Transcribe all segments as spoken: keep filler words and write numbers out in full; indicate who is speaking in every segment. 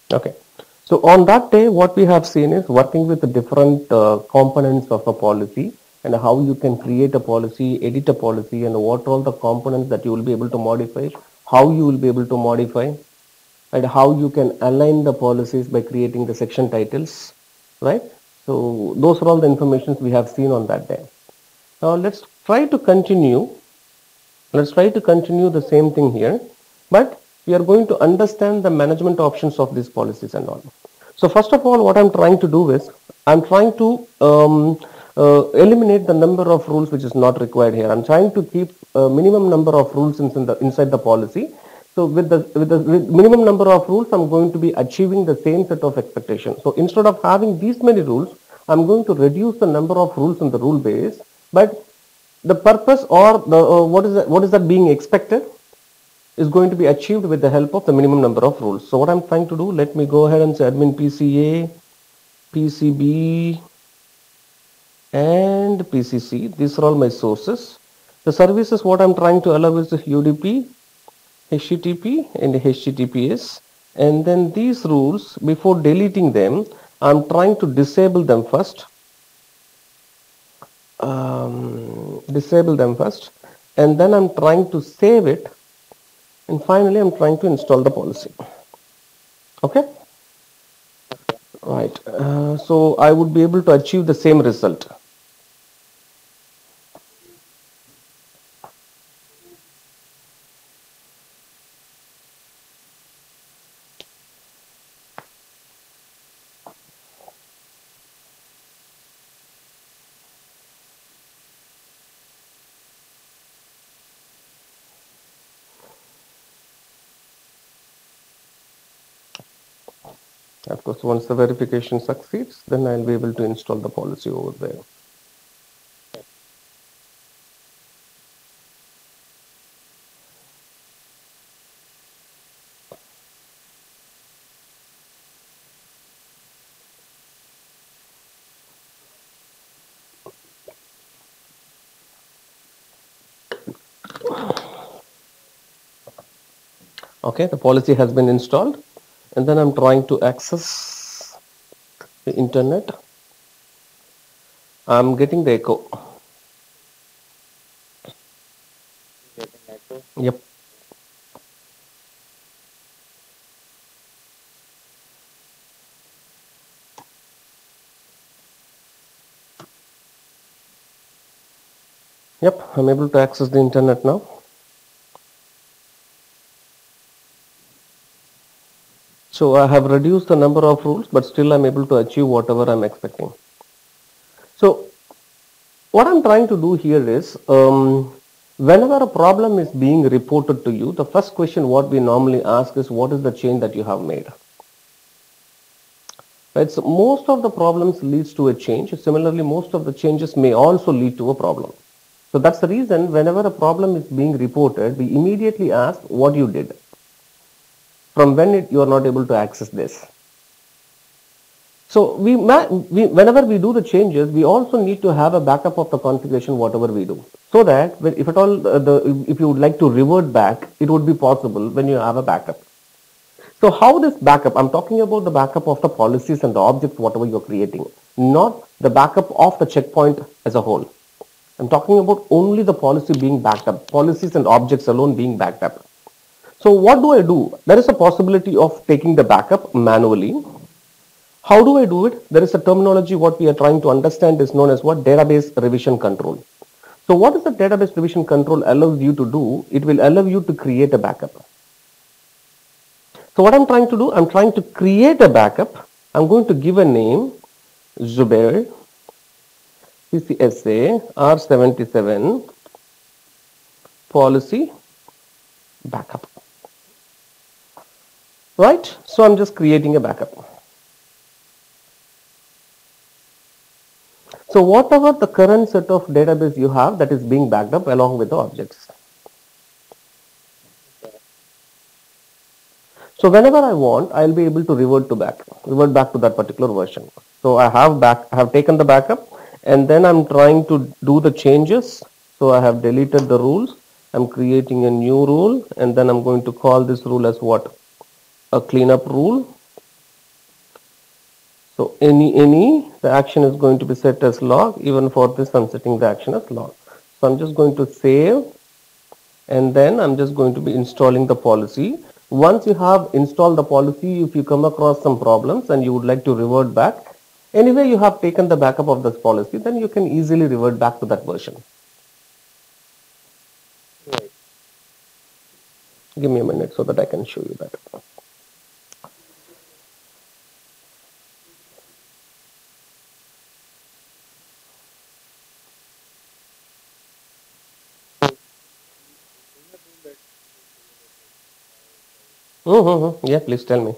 Speaker 1: Okay. So on that day, what we have seen is working with the different uh, components of a policy and how you can create a policy, edit a policy, and what are all the components that you will be able to modify, how you will be able to modify, and how you can align the policies by creating the section titles, right? So those are all the informations we have seen on that day. Now let's try to continue. Let's try to continue the same thing here, but we are going to understand the management options of these policies and all. So first of all, what I'm trying to do is, I'm trying to um, uh, eliminate the number of rules which is not required here. I'm trying to keep a minimum number of rules in the, inside the policy. So with the, with the with minimum number of rules, I'm going to be achieving the same set of expectations. So instead of having these many rules, I'm going to reduce the number of rules in the rule base, but the purpose or the uh, what is that, what is that being expected is going to be achieved with the help of the minimum number of rules. So what I'm trying to do, let me go ahead and say admin P C A, P C B and P C C. These are all my sources. The services what I'm trying to allow is U D P, H T T P and H T T P S, and then these rules, before deleting them, I'm trying to disable them first. Um, disable them first, and then I'm trying to save it, and finally I'm trying to install the policy. Okay, right. Uh, so I would be able to achieve the same result. Of course, once the verification succeeds, then I'll be able to install the policy over there. Okay, the policy has been installed, and then I'm trying to access the internet. I'm getting the echo. Yep. Yep, I'm able to access the internet now. So I have reduced the number of rules, but still I'm able to achieve whatever I'm expecting. So what I'm trying to do here is, um, whenever a problem is being reported to you, the first question what we normally ask is, what is the change that you have made? Right, so most of the problems leads to a change. Similarly, most of the changes may also lead to a problem. So that's the reason whenever a problem is being reported, we immediately ask what you did. From when it, you are not able to access this. So we, we, whenever we do the changes, we also need to have a backup of the configuration, whatever we do. So that if at all, uh, the, if you would like to revert back, it would be possible when you have a backup. So how this backup, I'm talking about the backup of the policies and the objects, whatever you're creating, not the backup of the checkpoint as a whole. I'm talking about only the policy being backed up, policies and objects alone being backed up. So what do I do? There is a possibility of taking the backup manually. How do I do it? There is a terminology what we are trying to understand is known as what? Database revision control. So what is the database revision control allows you to do? It will allow you to create a backup. So what I'm trying to do, I'm trying to create a backup. I'm going to give a name, Zubair, C C S A R seventy-seven policy backup. Right? So I'm just creating a backup. So whatever the current set of database you have, that is being backed up along with the objects. So whenever I want, I'll be able to revert to back, revert back to that particular version. So I have back, I have taken the backup, and then I'm trying to do the changes. So I have deleted the rules. I'm creating a new rule, and then I'm going to call this rule as what? A cleanup rule. So any, any, the action is going to be set as log. Even for this, I'm setting the action as log. So I'm just going to save, and then I'm just going to be installing the policy. Once you have installed the policy, if you come across some problems and you would like to revert back, anyway you have taken the backup of this policy, then you can easily revert back to that version.
Speaker 2: Right.
Speaker 1: Give me a minute so that I can show you that. Mm-hmm. Yeah, please tell me.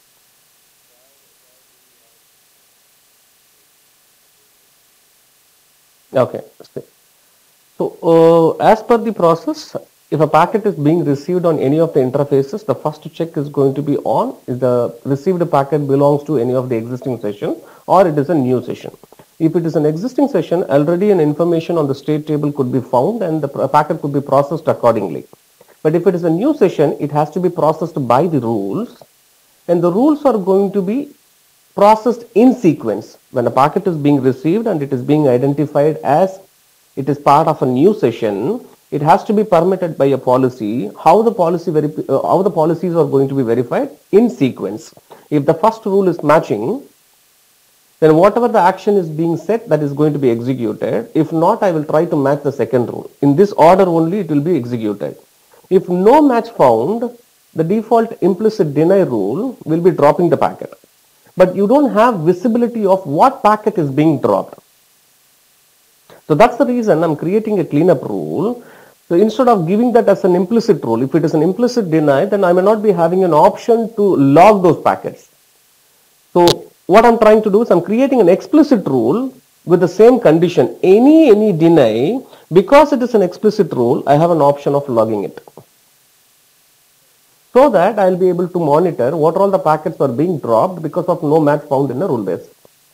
Speaker 1: Okay. So, uh, as per the process, if a packet is being received on any of the interfaces, the first check is going to be on is the received packet belongs to any of the existing session or it is a new session. If it is an existing session, already an information on the state table could be found and the packet could be processed accordingly. But if it is a new session, it has to be processed by the rules, and the rules are going to be processed in sequence. When a packet is being received and it is being identified as it is part of a new session, it has to be permitted by a policy. How the policy uh, how the policies are going to be verified in sequence. If the first rule is matching, then whatever the action is being set, that is going to be executed. If not, I will try to match the second rule. In this order only it will be executed. If no match found, the default implicit deny rule will be dropping the packet. But you don't have visibility of what packet is being dropped. So that's the reason I'm creating a cleanup rule. So instead of giving that as an implicit rule, if it is an implicit deny, then I may not be having an option to log those packets. So what I'm trying to do is I'm creating an explicit rule with the same condition. Any, any deny, because it is an explicit rule, I have an option of logging it. So that I'll be able to monitor what all the packets are being dropped because of no match found in a rule base.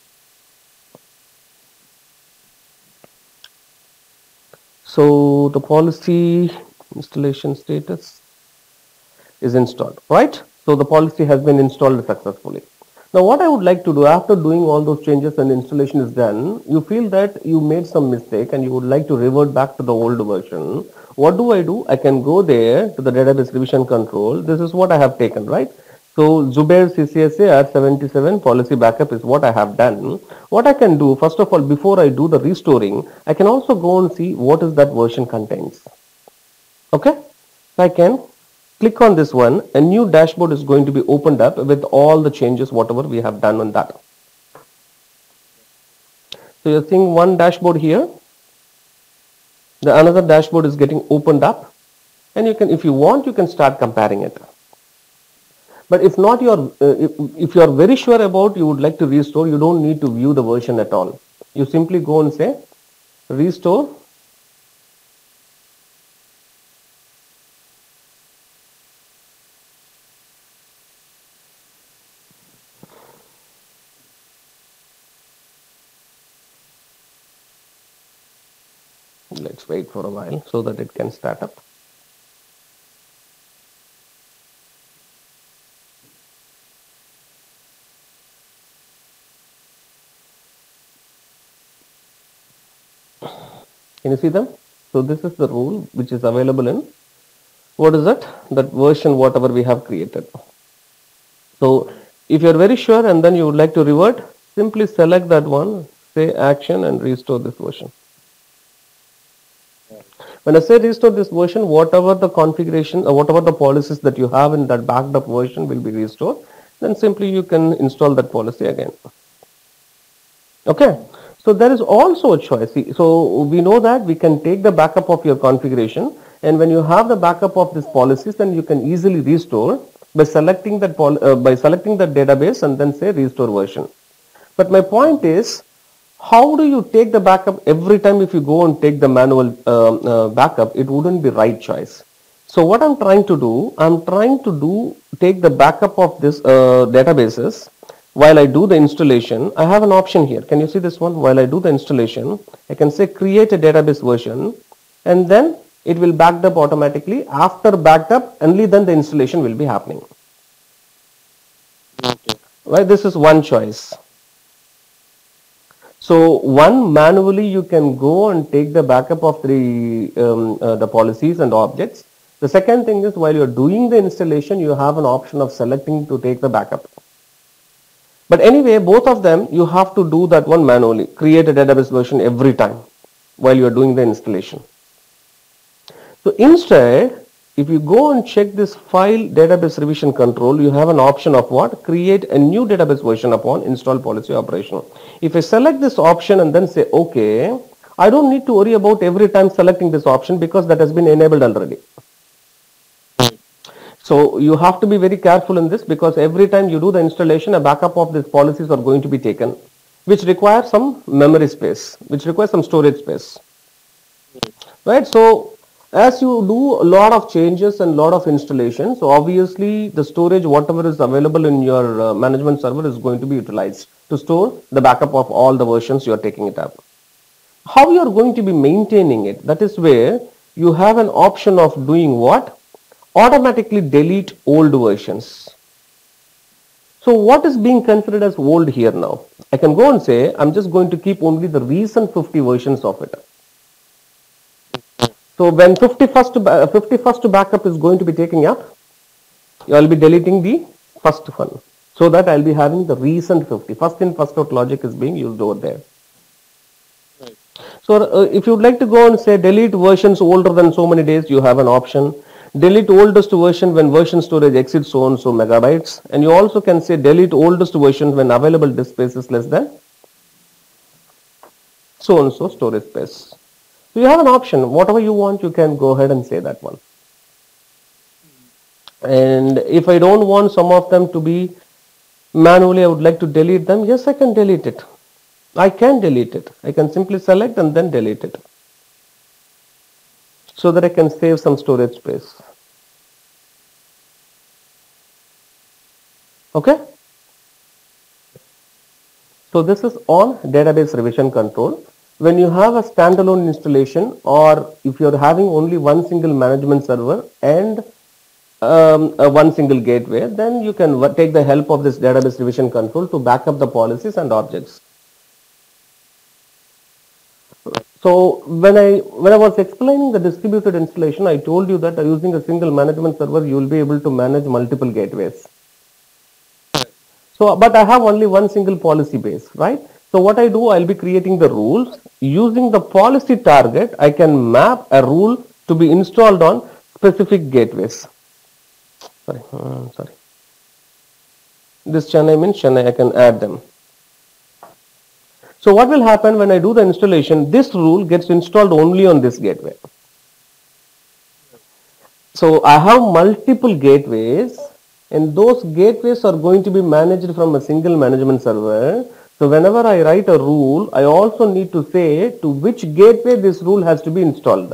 Speaker 1: So the policy installation status is installed, right? So the policy has been installed successfully. Now what I would like to do after doing all those changes and installation is done, you feel that you made some mistake and you would like to revert back to the old version. What do I do? I can go there to the database revision control. This is what I have taken, right? So Zubair C C S A R seventy-seven policy backup is what I have done. What I can do, first of all, before I do the restoring, I can also go and see what is that version contains. Okay, so I can click on this one. A new dashboard is going to be opened up with all the changes, whatever we have done on that. So you're seeing one dashboard here. The another dashboard is getting opened up, and you can, if you want, you can start comparing it. But if not, you are uh, if, if you are very sure about you would like to restore, you don't need to view the version at all. You simply go and say restore. Let's wait for a while so that it can start up. Can you see them? So this is the rule which is available in, what is that? That version whatever we have created. So if you are very sure and then you would like to revert, simply select that one, say action and restore this version. When I say restore this version, whatever the configuration or whatever the policies that you have in that backed up version will be restored. Then simply you can install that policy again. Okay. So there is also a choice. So we know that we can take the backup of your configuration, and when you have the backup of these policies, then you can easily restore by selecting that uh, by selecting that database and then say restore version. But my point is, how do you take the backup every time? If you go and take the manual uh, uh, backup, it wouldn't be right choice. So what I'm trying to do, I'm trying to do take the backup of this uh, databases. While I do the installation, I have an option here. Can you see this one? While I do the installation, I can say create a database version, and then it will back up automatically. After backed up, only then the installation will be happening.
Speaker 2: Okay.
Speaker 1: Right? This is one choice. So one, manually you can go and take the backup of the um, uh, the policies and objects. The second thing is, while you're doing the installation, you have an option of selecting to take the backup. But anyway, both of them, you have to do that one manually, create a database version every time while you're doing the installation. So instead, if you go and check this file database revision control, you have an option of what? Create a new database version upon install policy operational. If I select this option and then say OK, I don't need to worry about every time selecting this option because that has been enabled already. So you have to be very careful in this, because every time you do the installation, a backup of these policies are going to be taken, which require some memory space, which requires some storage space. Right? So as you do a lot of changes and lot of installation, so obviously the storage, whatever is available in your uh, management server, is going to be utilized to store the backup of all the versions you are taking it up. How you are going to be maintaining it, that is where you have an option of doing what? Automatically delete old versions. So what is being considered as old here now? I can go and say I'm just going to keep only the recent fifty versions of it. So when fifty-first, fifty-first backup is going to be taken up, I'll be deleting the first one, so that I'll be having the recent fifty. First in, first out logic is being used over there. Right. So uh, if you'd like to go and say delete versions older than so many days, you have an option. Delete oldest version when version storage exceeds so and so megabytes. And you also can say delete oldest version when available disk space is less than so and so storage space. So you have an option. Whatever you want, you can go ahead and say that one. And if I don't want some of them to be manually, I would like to delete them. Yes, I can delete it. I can delete it. I can simply select and then delete it, so that I can save some storage space. Okay. So this is on database revision control. When you have a standalone installation, or if you're having only one single management server and um, uh, one single gateway, then you can take the help of this database revision control to back up the policies and objects. So when I when I was explaining the distributed installation, I told you that using a single management server, you will be able to manage multiple gateways. So, but I have only one single policy base, right? So what I do, I'll be creating the rules. Using the policy target, I can map a rule to be installed on specific gateways. Sorry, uh, sorry. This Chennai means Chennai, I can add them. So what will happen when I do the installation? This rule gets installed only on this gateway. So I have multiple gateways, and those gateways are going to be managed from a single management server. So whenever I write a rule, I also need to say to which gateway this rule has to be installed.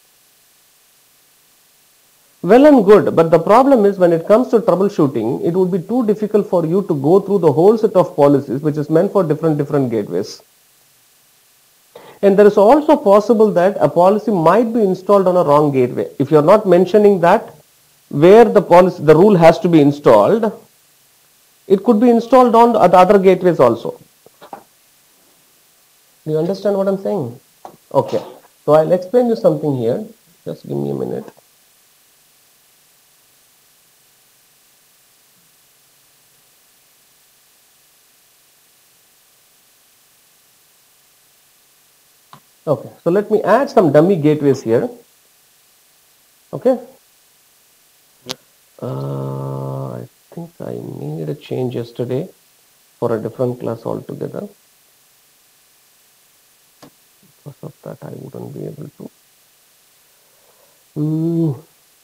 Speaker 1: Well and good, but the problem is when it comes to troubleshooting, it would be too difficult for you to go through the whole set of policies which is meant for different different gateways. And there is also possible that a policy might be installed on a wrong gateway. If you are not mentioning that where the policy, the rule has to be installed, it could be installed on the other gateways also. Do you understand what I'm saying? Okay. So I'll explain you something here. Just give me a minute. Okay. So let me add some dummy gateways here. Okay. Uh, I think I made a change yesterday for a different class altogether. Because of that, I wouldn't be able to. Mm.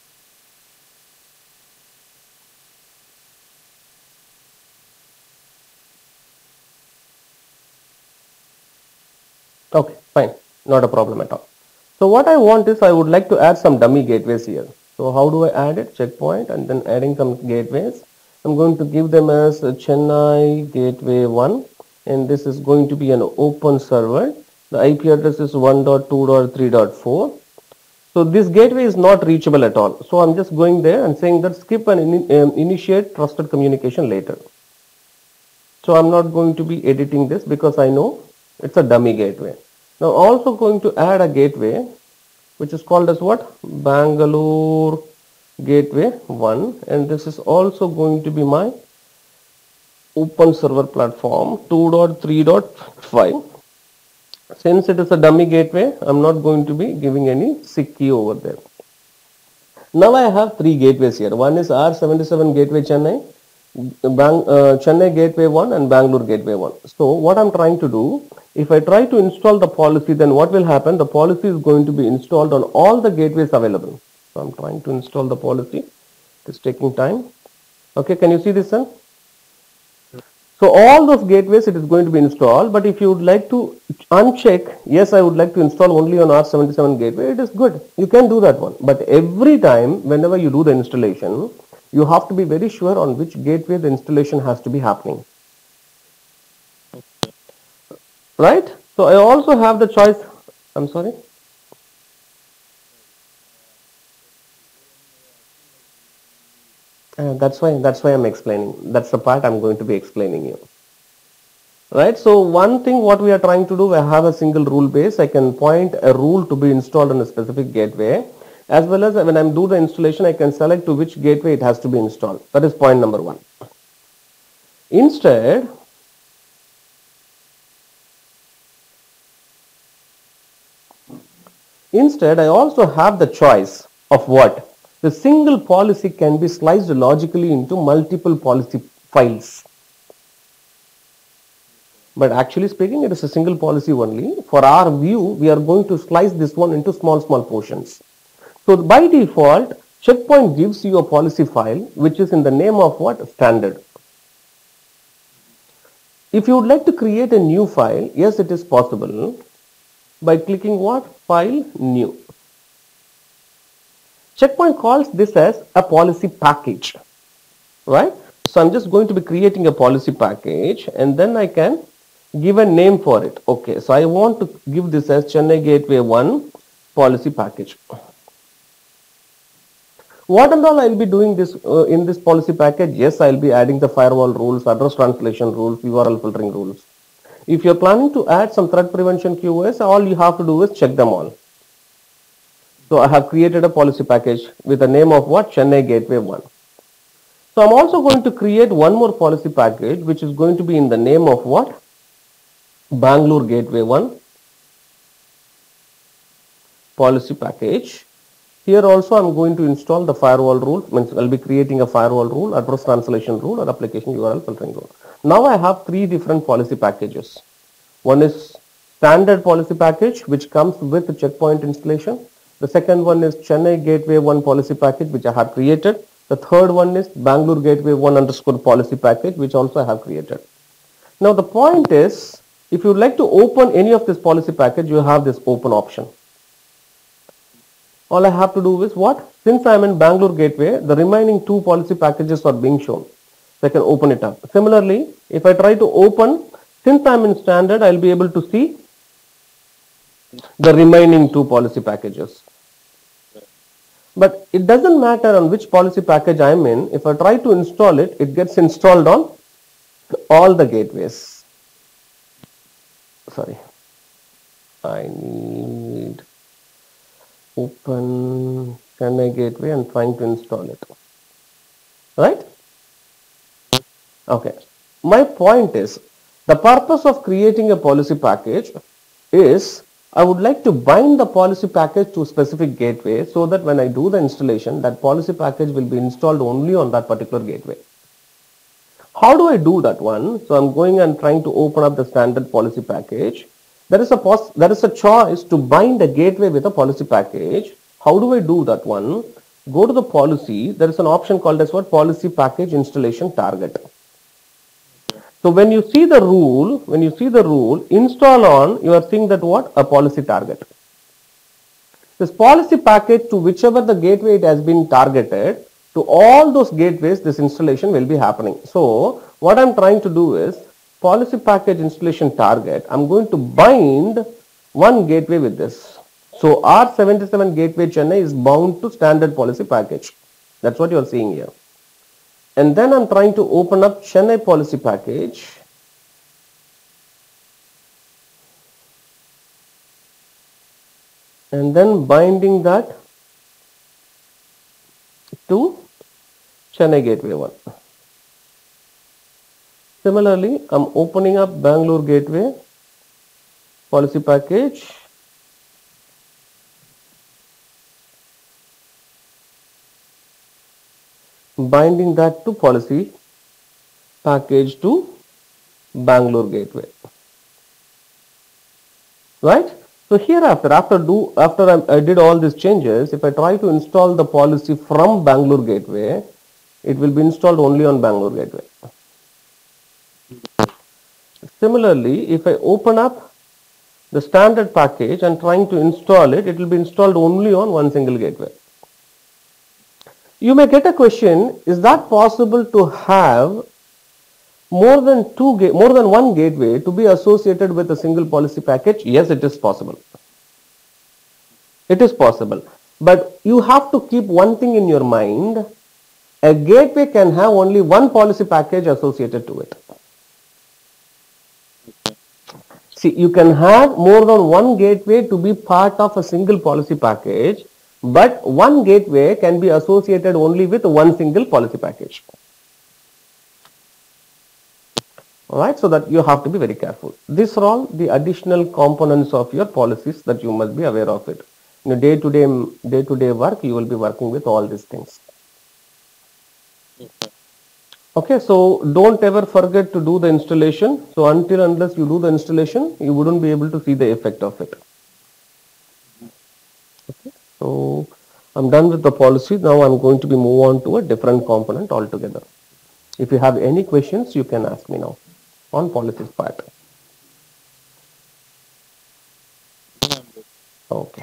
Speaker 1: Okay, fine. Not a problem at all. So what I want is I would like to add some dummy gateways here. So how do I add it? Checkpoint and then adding some gateways. I'm going to give them as Chennai gateway one, and this is going to be an open server. The I P address is one dot two dot three dot four. So this gateway is not reachable at all. So I'm just going there and saying that skip and in, um, initiate trusted communication later. So I'm not going to be editing this because I know It's a dummy gateway. Now also going to add a gateway which is called as what? Bangalore Gateway one, and this is also going to be my open server platform two point three point five. Since it is a dummy gateway, I'm not going to be giving any SIG key over there. Now I have three gateways here. One is R seventy-seven Gateway Chennai, Bang, uh, Chennai Gateway one and Bangalore Gateway one. So what I'm trying to do, if I try to install the policy, then what will happen? The policy is going to be installed on all the gateways available. So I'm trying to install the policy. It's taking time. Okay, can you see this, sir? So all those gateways it is going to be installed, but if you would like to uncheck, yes, I would like to install only on R seventy-seven gateway, it is good. You can do that one. But every time, whenever you do the installation, you have to be very sure on which gateway the installation has to be happening. Right? So I also have the choice. I'm sorry. Uh, that's why, that's why I'm explaining. That's the part I'm going to be explaining you. Right, so one thing what we are trying to do, I have a single rule base. I can point a rule to be installed on a specific gateway, as well as when I'm do the installation, I can select to which gateway it has to be installed. That is point number one. Instead, instead I also have the choice of what? The single policy can be sliced logically into multiple policy files. But actually speaking, it is a single policy only. For our view, we are going to slice this one into small, small portions. So by default, Checkpoint gives you a policy file, which is in the name of what? Standard. If you would like to create a new file, yes, it is possible by clicking what? File, new. Checkpoint calls this as a policy package, right? So I'm just going to be creating a policy package and then I can give a name for it. Okay, so I want to give this as Chennai Gateway one policy package. What and all I'll be doing this uh, in this policy package? Yes, I'll be adding the firewall rules, address translation rules, U R L filtering rules. If you're planning to add some threat prevention Q S, all you have to do is check them all. So I have created a policy package with the name of what? Chennai Gateway one. So I'm also going to create one more policy package which is going to be in the name of what? Bangalore Gateway one policy package. Here also I'm going to install the firewall rule, means I'll be creating a firewall rule, address translation rule or application U R L filtering rule. Now I have three different policy packages. One is standard policy package which comes with the Checkpoint installation. The second one is Chennai Gateway one policy package which I have created. The third one is Bangalore Gateway one underscore policy package which also I have created. Now the point is, if you would like to open any of this policy package, you have this open option. All I have to do is what? Since I am in Bangalore Gateway, the remaining two policy packages are being shown. So I can open it up. Similarly, if I try to open, since I am in standard, I will be able to see the remaining two policy packages. But it doesn't matter on which policy package I am in. If I try to install it, it gets installed on all the gateways. Sorry. I need open Chennai Gateway and trying to install it. Right? Okay. My point is, the purpose of creating a policy package is I would like to bind the policy package to a specific gateway so that when I do the installation, that policy package will be installed only on that particular gateway. How do I do that one? So I'm going and trying to open up the standard policy package. There is a pos there is a choice to bind a gateway with a policy package. How do I do that one? Go to the policy. There is an option called as what? Policy package installation target. So when you see the rule, when you see the rule, install on, you are seeing that what? A policy target. This policy package to whichever the gateway it has been targeted, to all those gateways this installation will be happening. So what I'm trying to do is policy package installation target. I'm going to bind one gateway with this. So R seventy-seven Gateway Chennai is bound to standard policy package. That's what you are seeing here. And then I'm trying to open up Chennai policy package. and then binding that to Chennai Gateway one. Similarly, I'm opening up Bangalore Gateway policy package, binding that to policy package to Bangalore Gateway. Right? So hereafter, after do after I, I did all these changes, if I try to install the policy from Bangalore Gateway, it will be installed only on Bangalore Gateway. Similarly, if I open up the standard package and trying to install it, it will be installed only on one single gateway. You may get a question, is that possible to have more than two more than one gateway to be associated with a single policy package? Yes, it is possible. It is possible. But you have to keep one thing in your mind. A gateway can have only one policy package associated to it. See, you can have more than one gateway to be part of a single policy package, but one gateway can be associated only with one single policy package. Alright, so that you have to be very careful. These are all the additional components of your policies that you must be aware of it. In your day-to-day, day-to-day work, you will be working with all these things. Okay, so don't ever forget to do the installation. So until unless you do the installation, you wouldn't be able to see the effect of it. Okay, so I'm done with the policy. Now I'm going to be move on to a different component altogether. If you have any questions, you can ask me now on policies part. Okay.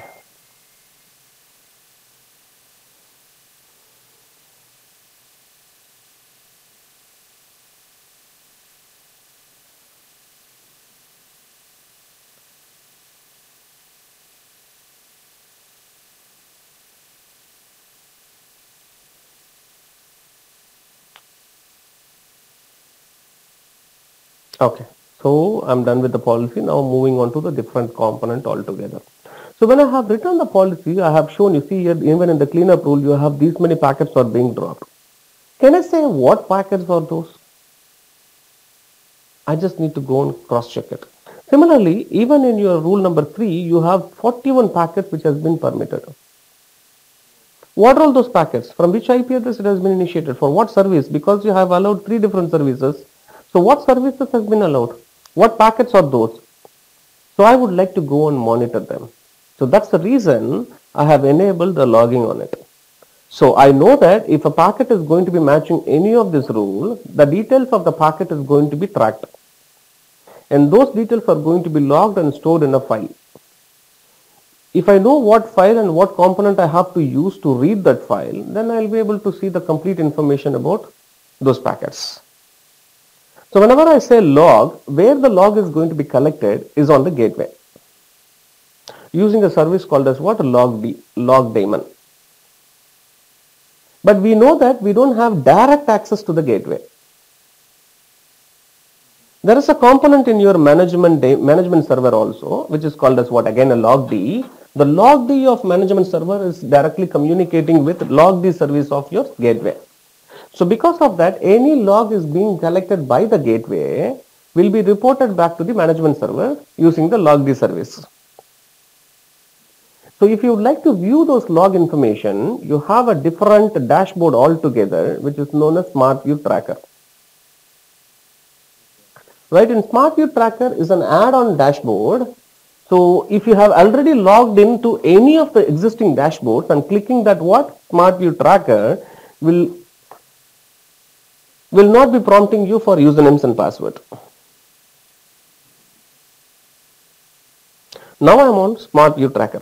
Speaker 1: Okay, so I'm done with the policy. Now moving on to the different component altogether. So when I have written the policy, I have shown, you see here, even in the cleanup rule, you have these many packets are being dropped. Can I say what packets are those? I just need to go and cross check it. Similarly, even in your rule number three, you have forty-one packets which has been permitted. What are all those packets? From which I P address it has been initiated? For what service? Because you have allowed three different services. So what services has been allowed? What packets are those? So I would like to go and monitor them. So that's the reason I have enabled the logging on it. So I know that if a packet is going to be matching any of this rule, the details of the packet is going to be tracked. And those details are going to be logged and stored in a file. If I know what file and what component I have to use to read that file, then I'll be able to see the complete information about those packets. So whenever I say log, where the log is going to be collected is on the gateway, using a service called as what? Log, log daemon. But we know that we don't have direct access to the gateway. There is a component in your management management server also, which is called as what? Again, a logd. The logd of management server is directly communicating with logd service of your gateway. So because of that, any log is being collected by the gateway will be reported back to the management server using the logd service. So if you would like to view those log information, you have a different dashboard altogether, which is known as SmartView Tracker. Right, in SmartView Tracker is an add-on dashboard. So if you have already logged into any of the existing dashboards and clicking that what? SmartView Tracker will, will not be prompting you for usernames and password. Now I am on SmartView Tracker.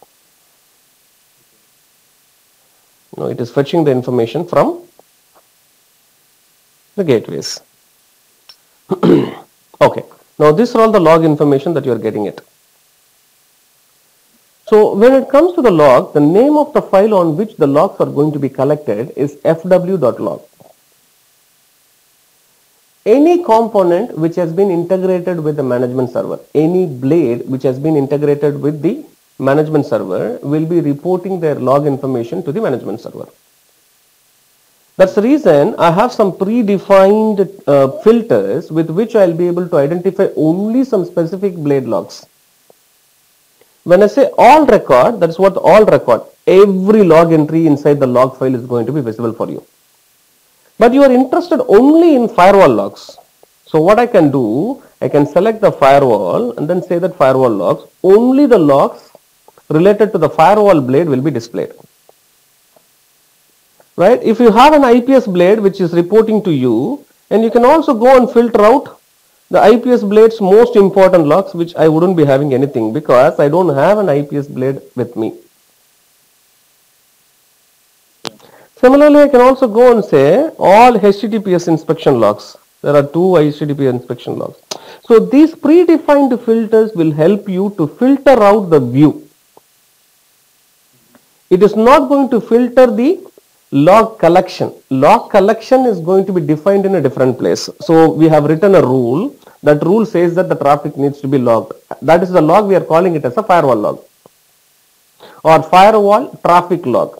Speaker 1: Now it is fetching the information from the gateways. Okay, now these are all the log information that you are getting it. So when it comes to the log, the name of the file on which the logs are going to be collected is f w dot log. Any component which has been integrated with the management server, any blade which has been integrated with the management server will be reporting their log information to the management server. That's the reason I have some predefined uh, filters with which I'll be able to identify only some specific blade logs. When I say all record, that's what all record. Every log entry inside the log file is going to be visible for you. But you are interested only in firewall logs. So what I can do, I can select the firewall and then say that firewall logs, only the logs related to the firewall blade will be displayed. Right? If you have an I P S blade which is reporting to you, and you can also go and filter out the I P S blade's most important logs, which I wouldn't be having anything because I don't have an I P S blade with me. Similarly, I can also go and say all H T T P S inspection logs. There are two H T T P S inspection logs. So these predefined filters will help you to filter out the view. It is not going to filter the log collection. Log collection is going to be defined in a different place. So we have written a rule. That rule says that the traffic needs to be logged. That is the log, we are calling it as a firewall log or firewall traffic log.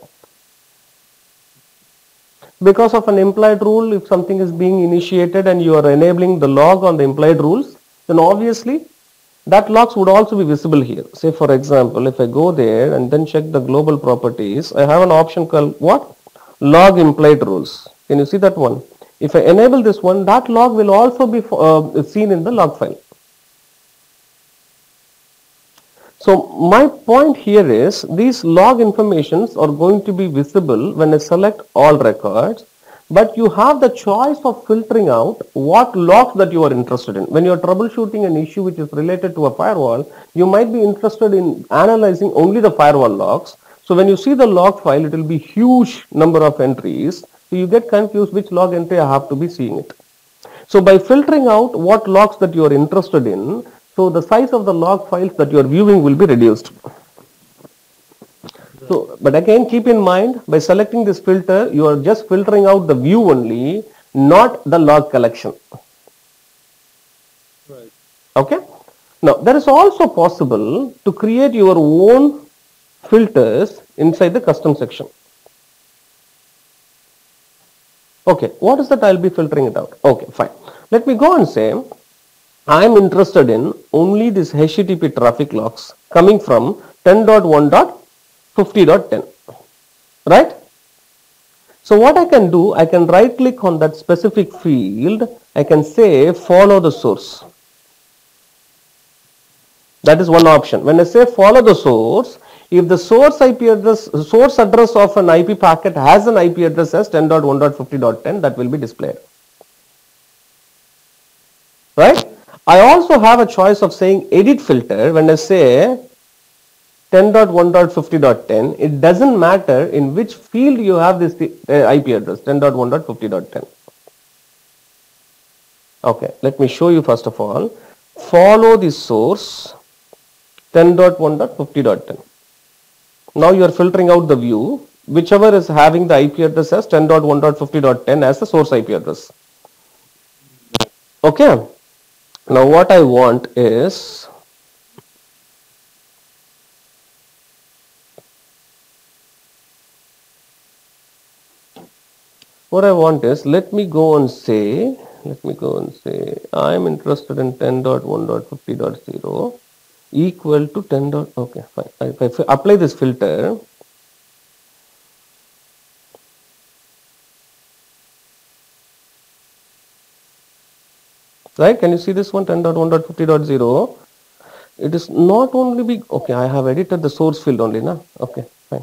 Speaker 1: Because of an implied rule, if something is being initiated and you are enabling the log on the implied rules, then obviously that logs would also be visible here. Say for example, if I go there and then check the global properties, I have an option called what? Log implied rules. Can you see that one? If I enable this one, that log will also be uh, seen in the log file. So my point here is these log informations are going to be visible when I select all records, but you have the choice of filtering out what logs that you are interested in. When you are troubleshooting an issue which is related to a firewall, you might be interested in analyzing only the firewall logs. So when you see the log file, it will be huge number of entries. So you get confused which log entry I have to be seeing it. So by filtering out what logs that you are interested in, so the size of the log files that you are viewing will be reduced. So, but again, keep in mind, by selecting this filter, you are just filtering out the view only, not the log collection.
Speaker 2: Right.
Speaker 1: Okay. Now, there is also possible to create your own filters inside the custom section. Okay, what is that? I'll be filtering it out. Okay, fine. Let me go and say, I am interested in only this H T T P traffic logs coming from ten dot one dot fifty dot ten, right? So what I can do, I can right click on that specific field. I can say follow the source. That is one option. When I say follow the source, if the source I P address, source address of an I P packet has an I P address as ten dot one dot fifty dot ten, that will be displayed. Right? I also have a choice of saying edit filter. When I say ten dot one dot fifty dot ten, it doesn't matter in which field you have this uh, I P address, ten dot one dot fifty dot ten. Okay, let me show you first of all. Follow the source ten dot one dot fifty dot ten. Now you are filtering out the view, whichever is having the I P address as ten dot one dot fifty dot ten as the source I P address. Okay. Now what I want is, what I want is, let me go and say, let me go and say, I am interested in ten dot one dot fifty dot zero equal to ten. Okay, fine. If I apply this filter, right? Can you see this one, ten dot one dot fifty dot zero? It is not only big. Okay, I have edited the source field only, na? Okay, fine.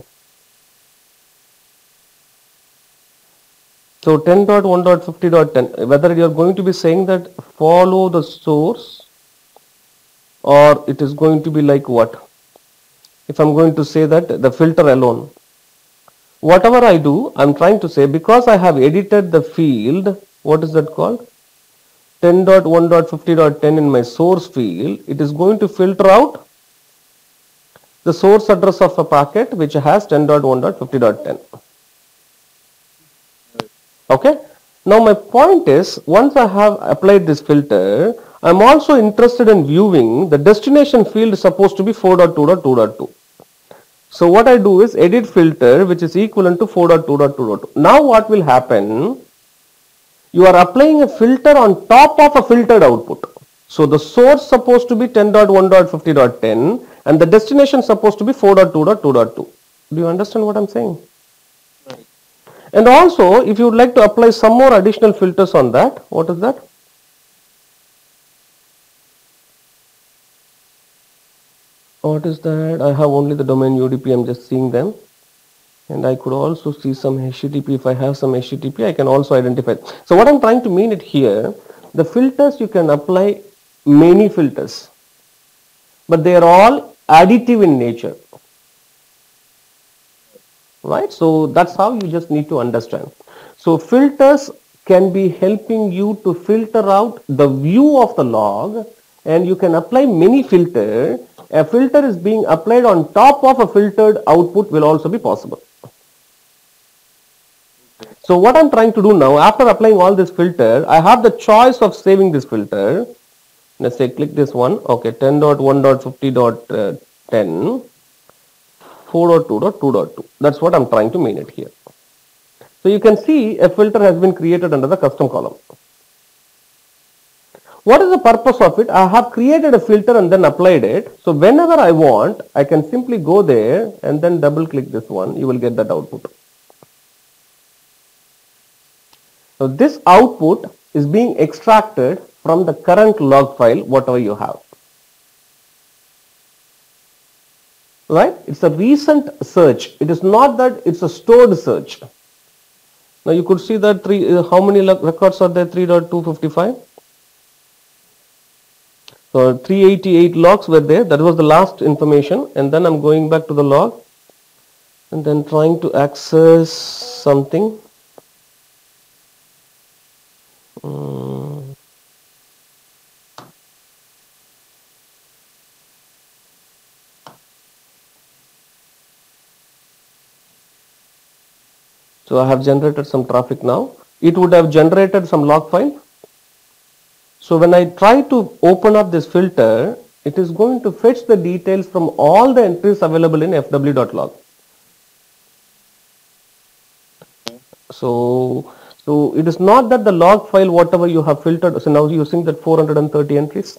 Speaker 1: So ten dot one dot fifty dot ten, whether you are going to be saying that follow the source, or it is going to be like what? If I'm going to say that the filter alone, whatever I do, I'm trying to say, because I have edited the field, what is that called? ten dot one dot fifty dot ten in my source field, it is going to filter out the source address of a packet which has ten dot one dot fifty dot ten. Okay. Now my point is, once I have applied this filter, I'm also interested in viewing the destination field is supposed to be four dot two dot two dot two. So what I do is edit filter, which is equivalent to four dot two dot two dot two. Now what will happen? You are applying a filter on top of a filtered output. So the source supposed to be ten dot one dot fifty dot ten and the destination supposed to be four dot two dot two dot two. Do you understand what I'm saying?
Speaker 2: Right.
Speaker 1: And also, if you would like to apply some more additional filters on that, what is that? What is that? I have only the domain U D P, I'm just seeing them. And I could also see some H T T P. If I have some H T T P, I can also identify. So what I'm trying to mean it here, the filters you can apply many filters, but they are all additive in nature. Right? So that's how you just need to understand. So filters can be helping you to filter out the view of the log, and you can apply many filters. A filter is being applied on top of a filtered output will also be possible. So what I'm trying to do now, after applying all this filter, I have the choice of saving this filter. Let's say click this one. Okay, ten dot one dot fifty dot ten, four dot two dot two dot two. That's what I'm trying to mean it here. So you can see a filter has been created under the custom column. What is the purpose of it? I have created a filter and then applied it. So whenever I want, I can simply go there and then double click this one. You will get that output. So this output is being extracted from the current log file, whatever you have. Right? It's a recent search. It is not that it's a stored search. Now you could see that three, uh, how many records are there? three dot two fifty-five. So three hundred eighty-eight logs were there. That was the last information. And then I'm going back to the log and then trying to access something. Um, so I have generated some traffic now. It would have generated some log file. So when I try to open up this filter, it is going to fetch the details from all the entries available in f w dot log. So, so it is not that the log file, whatever you have filtered, so now using that four hundred thirty entries.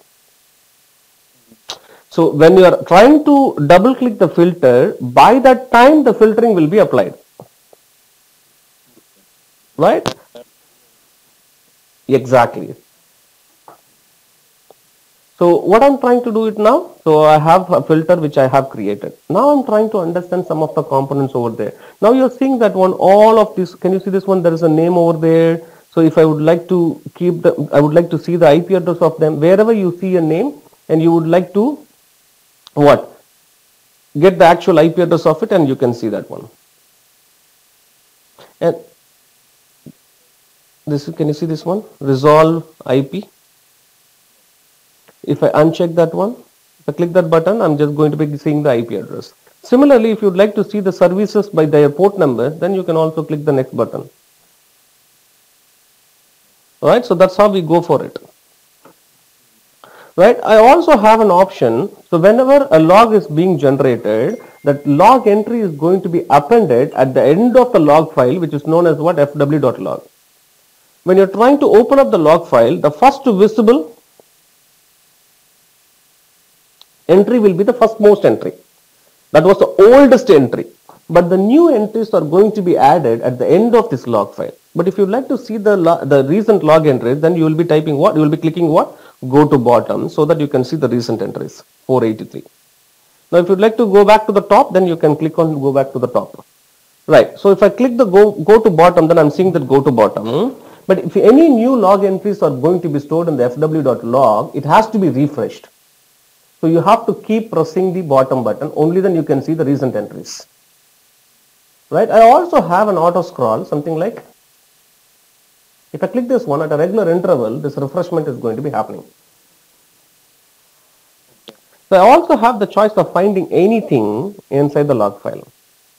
Speaker 1: So when you are trying to double click the filter, by that time the filtering will be applied. Right? Exactly. So what I'm trying to do it now, so I have a filter which I have created. Now I'm trying to understand some of the components over there. Now you're seeing that one, all of this, can you see this one? There is a name over there. So if I would like to keep the, I would like to see the I P address of them, wherever you see a name and you would like to, what? Get the actual I P address of it and you can see that one. And this, can you see this one? Resolve I P. If I uncheck that one, if I click that button, I'm just going to be seeing the I P address. Similarly, if you'd like to see the services by their port number, then you can also click the next button. Alright, so that's how we go for it. Right, I also have an option. So whenever a log is being generated, that log entry is going to be appended at the end of the log file, which is known as what? f w dot log. When you're trying to open up the log file, the first visible entry will be the first most entry. That was the oldest entry. But the new entries are going to be added at the end of this log file. But if you'd like to see the, the recent log entries, then you will be typing what? You will be clicking what? Go to bottom so that you can see the recent entries, four eighty-three. Now if you'd like to go back to the top, then you can click on go back to the top. Right. So if I click the go, go to bottom, then I'm seeing that go to bottom. But if any new log entries are going to be stored in the f w dot log, it has to be refreshed. So you have to keep pressing the bottom button, only then you can see the recent entries. Right? I also have an auto scroll, something like, if I click this one at a regular interval, this refreshment is going to be happening. So I also have the choice of finding anything inside the log file.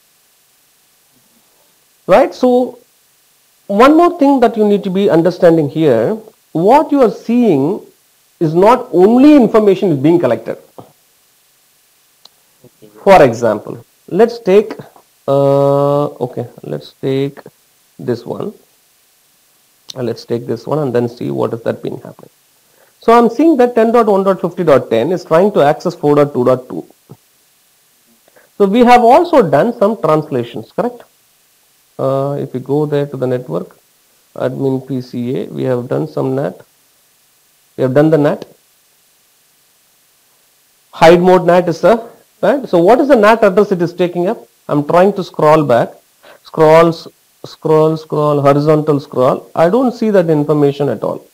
Speaker 1: Right? So one more thing that you need to be understanding here, what you are seeing is not only information is being collected. For example, let's take, uh, okay, let's take this one. Uh, let's take this one and then see what is that been happening. So I'm seeing that ten dot one dot fifty dot ten is trying to access four dot two dot two. So we have also done some translations, correct? Uh, if we go there to the network, admin P C A, we have done some N A T. We have done the N A T. Hide mode N A T is the, right? So what is the N A T address it is taking up? I'm trying to scroll back. Scrolls, scroll, scroll, horizontal scroll. I don't see that information at all.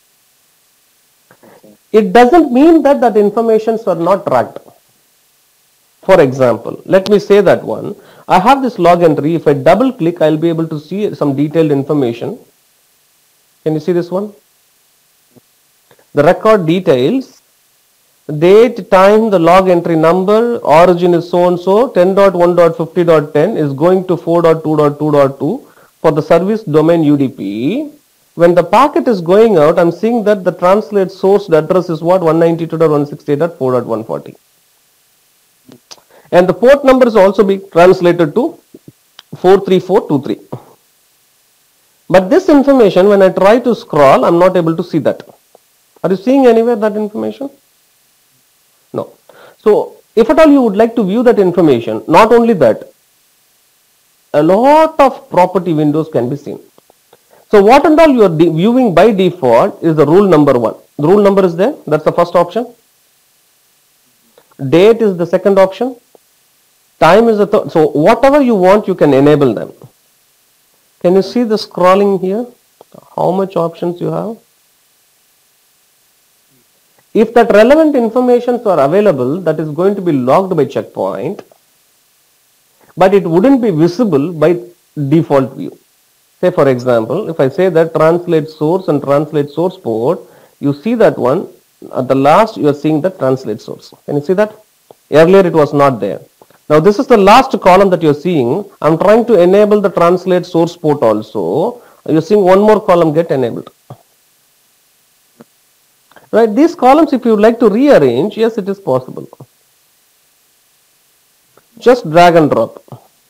Speaker 1: It doesn't mean that that informations are not tracked. For example, let me say that one. I have this log entry. If I double click, I'll be able to see some detailed information. Can you see this one? The record details, date, time, the log entry number, origin is so and so, ten dot one dot fifty dot ten is going to four dot two dot two dot two for the service domain U D P. When the packet is going out, I'm seeing that the translate source address is what? one ninety-two dot one sixty-eight dot four dot one forty. And the port number is also being translated to four three four two three. But this information, when I try to scroll, I'm not able to see that. Are you seeing anywhere that information? No. So, if at all you would like to view that information, not only that, a lot of property windows can be seen. So, what and all you are viewing by default is the rule number one. The rule number is there. That's the first option. Date is the second option. Time is the third. So, whatever you want, you can enable them. Can you see the scrolling here? How much options you have? If that relevant informations are available, that is going to be logged by checkpoint, but it wouldn't be visible by default view. Say for example, if I say that translate source and translate source port, you see that one, at the last you are seeing the translate source. Can you see that? Earlier it was not there. Now this is the last column that you are seeing. I am trying to enable the translate source port also. You are seeing one more column get enabled. Right, these columns if you would like to rearrange, yes it is possible. Just drag and drop.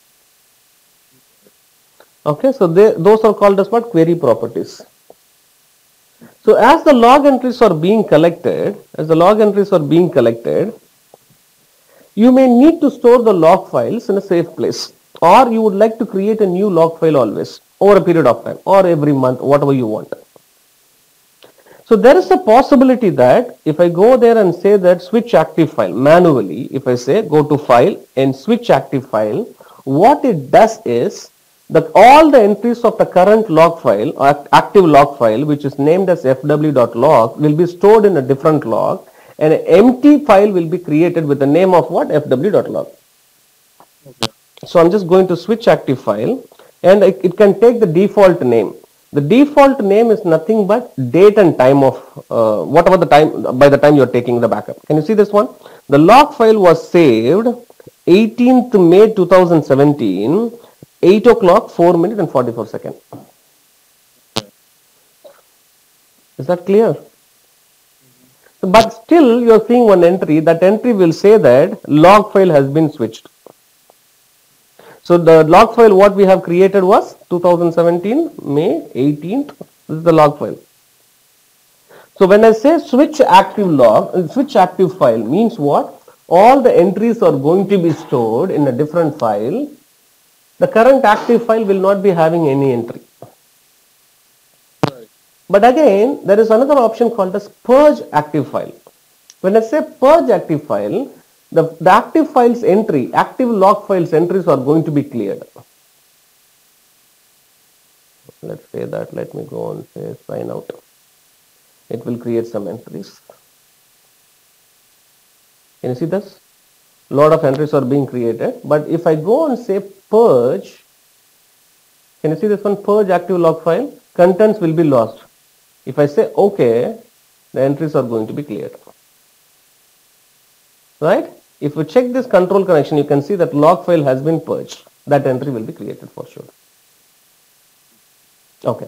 Speaker 1: Okay, so they, those are called as what? Query properties. So as the log entries are being collected, as the log entries are being collected, you may need to store the log files in a safe place, or you would like to create a new log file always over a period of time or every month, whatever you want. So there is a possibility that if I go there and say that switch active file manually, if I say go to file and switch active file, what it does is that all the entries of the current log file or active log file, which is named as f w dot log, will be stored in a different log, and an empty file will be created with the name of what? f w dot log. Okay. So I'm just going to switch active file, and it, it can take the default name. The default name is nothing but date and time of uh, whatever the time by the time you are taking the backup. Can you see this one? The log file was saved eighteenth May two thousand seventeen, eight o'clock, four minutes and forty-four seconds. Is that clear? Mm-hmm. But still you are seeing one entry. That entry will say that log file has been switched. So the log file what we have created was two thousand seventeen May eighteenth. This is the log file. So when I say switch active log, switch active file means what? All the entries are going to be stored in a different file. The current active file will not be having any entry. Right. But again, there is another option called as purge active file. When I say purge active file, The, the active files entry, active log files entries are going to be cleared. Let's say that, let me go and say sign out. It will create some entries. Can you see this? A lot of entries are being created. But if I go and say purge, can you see this one? Purge active log file, contents will be lost. If I say OK, the entries are going to be cleared. Right? If you check this control connection, you can see that log file has been purged. That entry will be created for sure. Okay.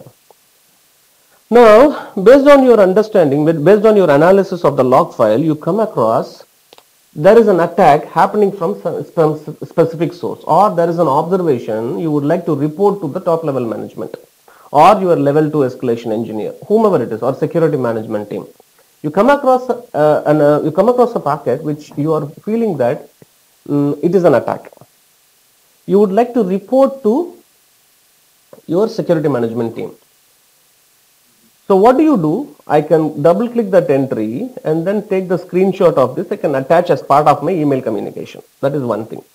Speaker 1: Now, based on your understanding, based on your analysis of the log file, you come across there is an attack happening from some specific source, or there is an observation you would like to report to the top level management or your level two escalation engineer, whomever it is, or security management team. You come across uh, an, uh, you come across a packet which you are feeling that um, it is an attack. You would like to report to your security management team. So what do you do? I can double click that entry and then take the screenshot of this. I can attach as part of my email communication. That is one thing.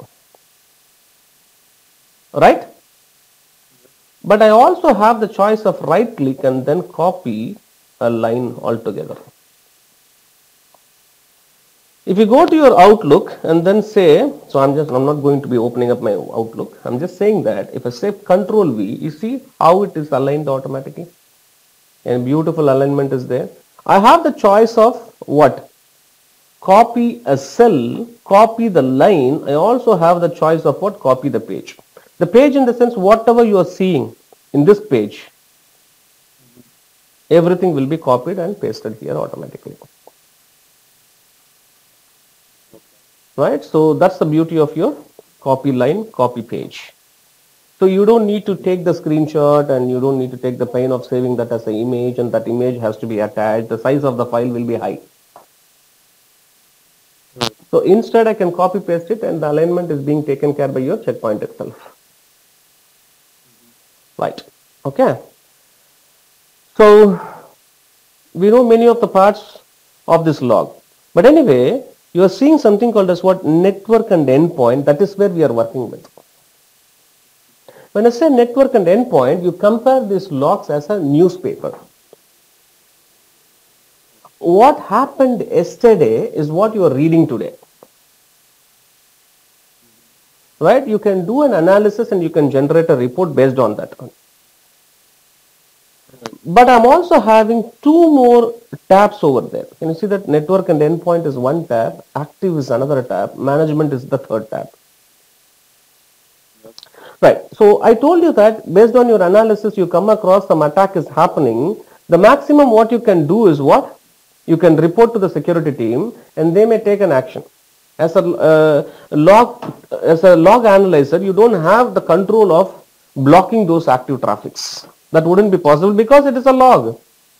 Speaker 1: Right? But I also have the choice of right click and then copy a line altogether. If you go to your Outlook and then say, so I'm just, I'm not going to be opening up my Outlook. I'm just saying that if I say Control V, you see how it is aligned automatically? And beautiful alignment is there. I have the choice of what? Copy a cell, copy the line. I also have the choice of what? Copy the page. The page in the sense whatever you are seeing in this page, everything will be copied and pasted here automatically. Right? So that's the beauty of your copy line, copy page. So you don't need to take the screenshot and you don't need to take the pain of saving that as an image, and that image has to be attached. The size of the file will be high. So instead I can copy paste it and the alignment is being taken care by your checkpoint itself. Right. Okay. So we know many of the parts of this log. But anyway, you are seeing something called as what? Network and endpoint. That is where we are working with. When I say network and endpoint, you compare these logs as a newspaper. What happened yesterday is what you are reading today. Right? You can do an analysis and you can generate a report based on that. But I'm also having two more tabs over there. Can you see that network and endpoint is one tab, active is another tab, management is the third tab. Right. So I told you that based on your analysis, you come across some attack is happening. The maximum what you can do is what? You can report to the security team and they may take an action. As a uh, log, as a log analyzer, you don't have the control of blocking those active traffics. That wouldn't be possible because it is a log.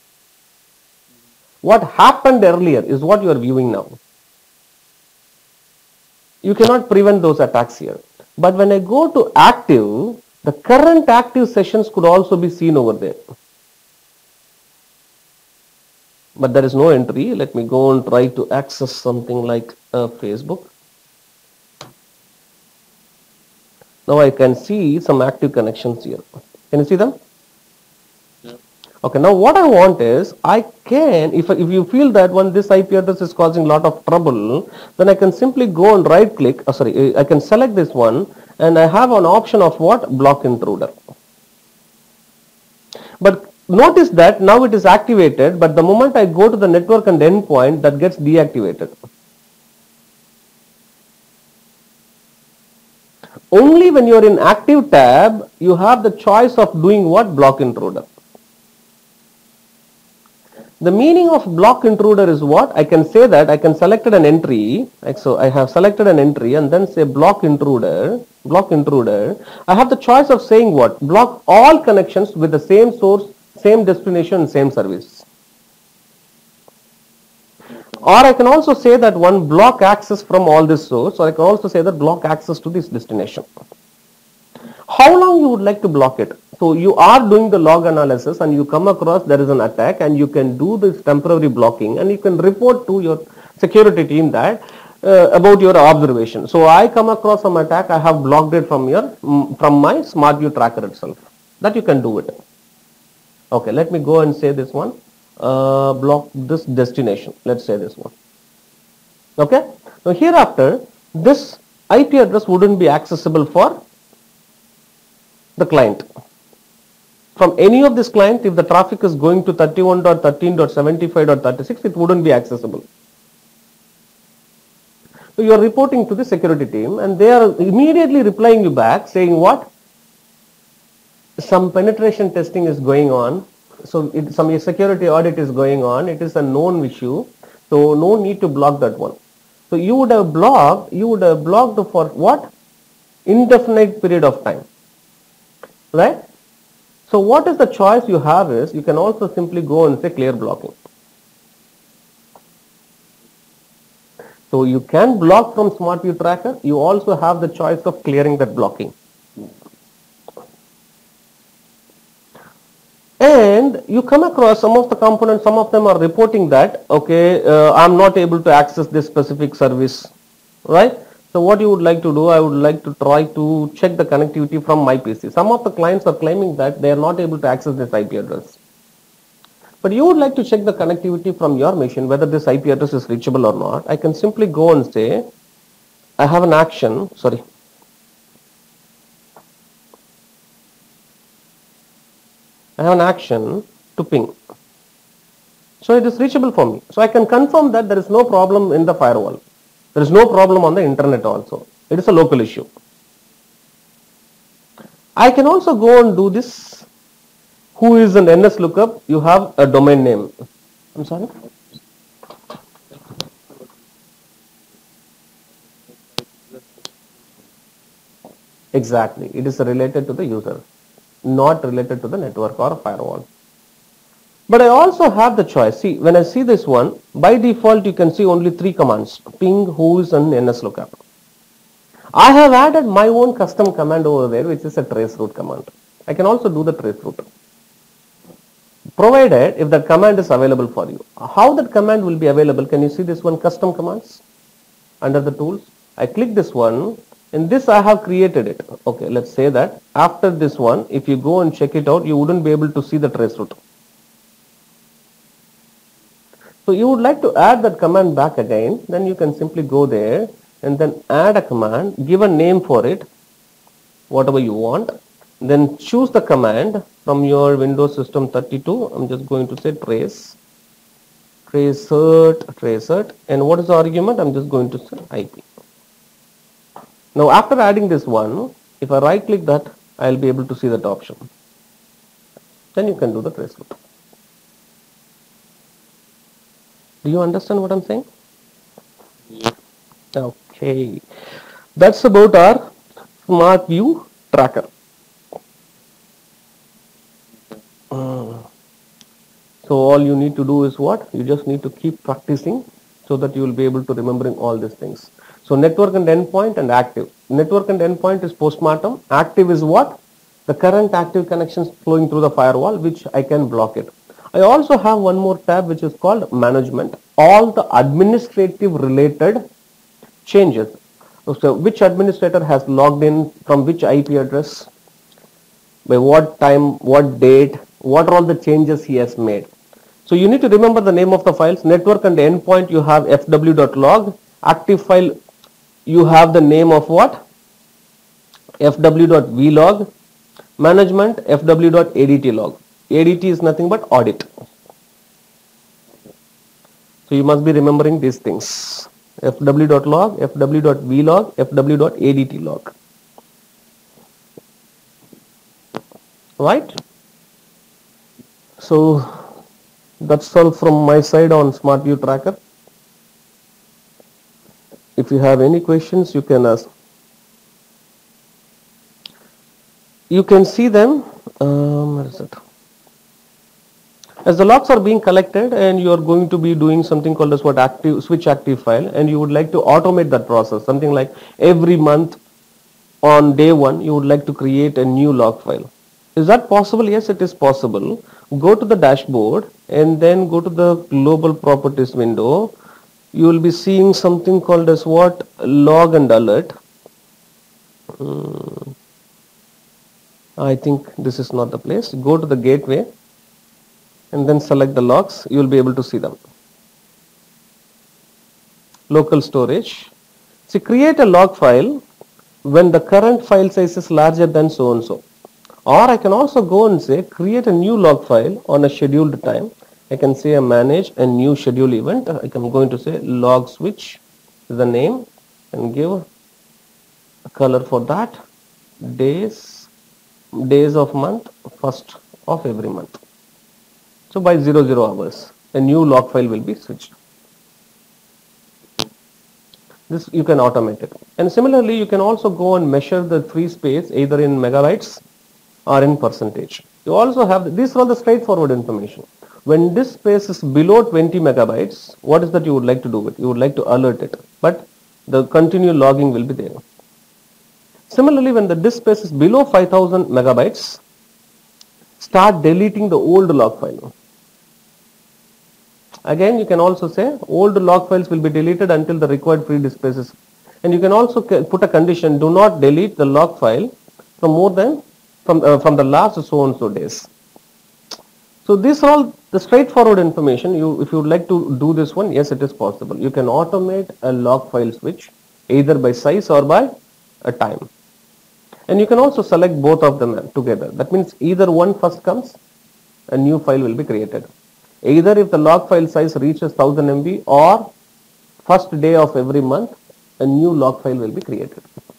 Speaker 1: What happened earlier is what you are viewing now. You cannot prevent those attacks here. But when I go to active, the current active sessions could also be seen over there. But there is no entry. Let me go and try to access something like uh, Facebook. Now I can see some active connections here. Can you see them? Yeah. Okay, now what I want is, I can, if, if you feel that one, this I P address is causing a lot of trouble, then I can simply go and right click, oh, sorry, I can select this one and I have an option of what? Block intruder. But notice that now it is activated, but the moment I go to the network and endpoint, that gets deactivated. Only when you are in active tab, you have the choice of doing what? Block intruder. The meaning of block intruder is what? I can say that I can select an entry. Like so, I have selected an entry and then say block intruder. Block intruder. I have the choice of saying what? Block all connections with the same source, same destination, same service. Or I can also say that one block access from all this source, or I can also say that block access to this destination. How long you would like to block it? So you are doing the log analysis and you come across there is an attack and you can do this temporary blocking and you can report to your security team that uh, about your observation. So I come across some attack, I have blocked it from your from my SmartView tracker itself. That you can do it. Okay, let me go and say this one. Uh, block this destination. Let's say this one. Okay. Now hereafter, this I P address wouldn't be accessible for the client. From any of this client, if the traffic is going to thirty-one dot thirteen dot seventy-five dot thirty-six, it wouldn't be accessible. So you are reporting to the security team and they are immediately replying you back saying what? Some penetration testing is going on. So it, some security audit is going on. It is a known issue. So no need to block that one. So you would have blocked, you would have blocked for what? Indefinite period of time, right? So what is the choice you have is, you can also simply go and say clear blocking. So you can block from Smart View Tracker. You also have the choice of clearing that blocking. And you come across some of the components, some of them are reporting that, okay, uh, I'm not able to access this specific service, right? So what you would like to do, I would like to try to check the connectivity from my P C. Some of the clients are claiming that they are not able to access this I P address. But you would like to check the connectivity from your machine, whether this I P address is reachable or not. I can simply go and say, I have an action, sorry. I have an action to ping. So it is reachable for me. So I can confirm that there is no problem in the firewall. There is no problem on the internet also. It is a local issue. I can also go and do this. Who is an N S lookup? You have a domain name. I'm sorry? Exactly. It is related to the user, not related to the network or firewall. But I also have the choice. See, when I see this one, by default, you can see only three commands. Ping, whois, and N S lookup. I have added my own custom command over there, which is a traceroute command. I can also do the traceroute, provided if that command is available for you. How that command will be available? Can you see this one, custom commands under the tools? I click this one. In this I have created it. Okay, let's say that after this one, if you go and check it out, you wouldn't be able to see the traceroute. So you would like to add that command back again, then you can simply go there and then add a command, give a name for it, whatever you want, then choose the command from your Windows System thirty-two. I'm just going to say trace, tracert, tracert, and what is the argument? I'm just going to say I P. Now after adding this one, if I right click that, I'll be able to see that option. Then you can do the traceroute. Do you understand what I'm saying? Yeah. Okay. That's about our Smart View Tracker. Mm. So all you need to do is what? You just need to keep practicing so that you will be able to remembering all these things. So network and endpoint and active. Network and endpoint is postmortem. Active is what? The current active connections flowing through the firewall, which I can block it. I also have one more tab which is called management. All the administrative related changes. So which administrator has logged in from which I P address, by what time, what date, what are all the changes he has made. So you need to remember the name of the files. Network and endpoint, you have fw.log. Active file, you have the name of what? fw.vlog. Management, fw.adtlog. A D T is nothing but audit. So you must be remembering these things. fw.log, fw.vlog, fw.adtlog. Right? So that's all from my side on Smart View Tracker. If you have any questions, you can ask. You can see them. Um, where is it? As the logs are being collected and you are going to be doing something called as what active switch active file, and you would like to automate that process, something like every month on day one you would like to create a new log file. Is that possible? Yes, it is possible. Go to the dashboard and then go to the global properties window. You will be seeing something called as what? Log and alert. Hmm. I think this is not the place. Go to the gateway and then select the logs. You will be able to see them. Local storage. See, create a log file when the current file size is larger than so and so. Or I can also go and say create a new log file on a scheduled time. I can say a manage a new schedule event. I am going to say log switch is the name and give a color for that. Days, days of month, first of every month. So by zero zero hours, a new log file will be switched. This you can automate it. And similarly, you can also go and measure the free space either in megabytes or in percentage. You also have, these are all the straightforward information. When this space is below twenty megabytes, what is that you would like to do with? You would like to alert it, but the continual logging will be there. Similarly, when the disk space is below five thousand megabytes, start deleting the old log file. Again, you can also say old log files will be deleted until the required free disk space is. And you can also put a condition, do not delete the log file from more than, from, uh, from the last so and so days. So these are all the straightforward information. You, if you would like to do this one, yes, it is possible. You can automate a log file switch either by size or by a time. And you can also select both of them together. That means either one first comes, a new file will be created. Either if the log file size reaches one thousand M B or first day of every month, a new log file will be created.